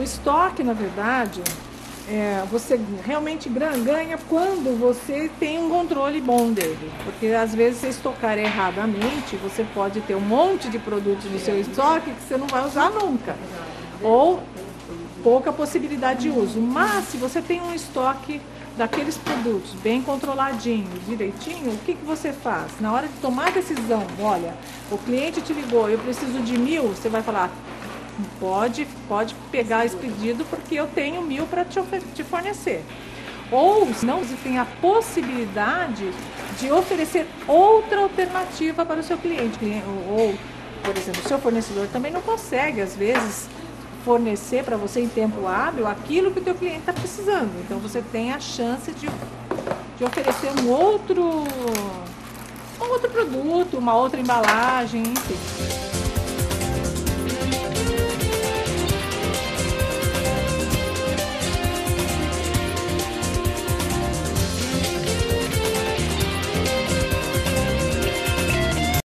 estoque, na verdade, você realmente ganha quando você tem um controle bom dele. Porque às vezes você estocar erradamente, você pode ter um monte de produtos no seu estoque que você não vai usar nunca. Ou pouca possibilidade de uso. Mas se você tem um estoque daqueles produtos bem controladinho, direitinho, o que você faz? Na hora de tomar a decisão, olha, o cliente te ligou, eu preciso de 1000, você vai falar, pode pegar esse pedido porque eu tenho 1000 para te fornecer. Ou, se não, você tem a possibilidade de oferecer outra alternativa para o seu cliente. Ou, por exemplo, o seu fornecedor também não consegue, às vezes, fornecer para você em tempo hábil aquilo que o teu cliente está precisando. Então você tem a chance de oferecer um outro produto, uma outra embalagem, enfim.